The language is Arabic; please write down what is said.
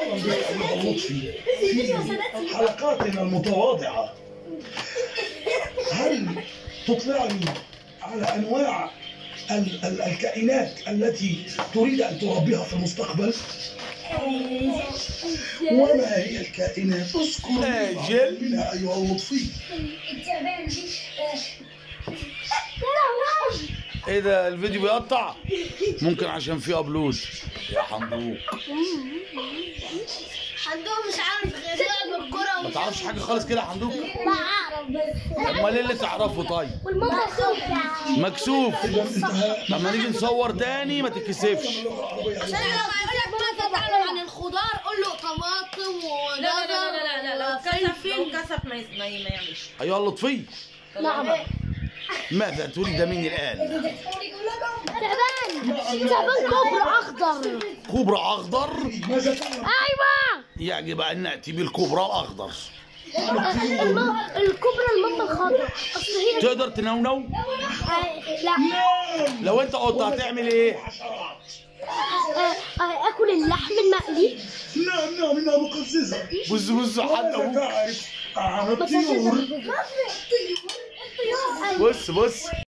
مرحبا بك أيها اللطفي في حلقاتنا المتواضعة. هل تطلعني على أنواع الكائنات التي تريد أن تربيها في المستقبل؟ وما هي الكائنات؟ اذكر منها أيها اللطفي. ايه ده الفيديو بيقطع؟ ممكن عشان فيه ابلود يا حمدوك. حمدوك مش عارف غير لعب الكرة. ما تعرفش حاجه خالص كده يا حمدوك؟ لا اعرف بس. امال ايه اللي تعرفه طيب؟ والمكسوف مكسوف. لما نيجي نصور تاني ما تتكسفش. عشان لو هيقول لك ما تتعلم عن الخضار قول له طماطم وجزر لو كسف ما يعملش. ايها اللطفي، نعم. ماذا تريد مني الان؟ تعبان كوبرا اخضر. كوبرا اخضر؟ ايوه يجب ان ناتي بالكوبرا الاخضر. الكوبرا المطه الخضراء اصل هي تقدر تنونو؟ لا. لو انت قلت هتعمل ايه؟ اكل اللحم المقلي. نعم إنها مقززة. بص حتى ابوك. تعرف عن الطيور. بص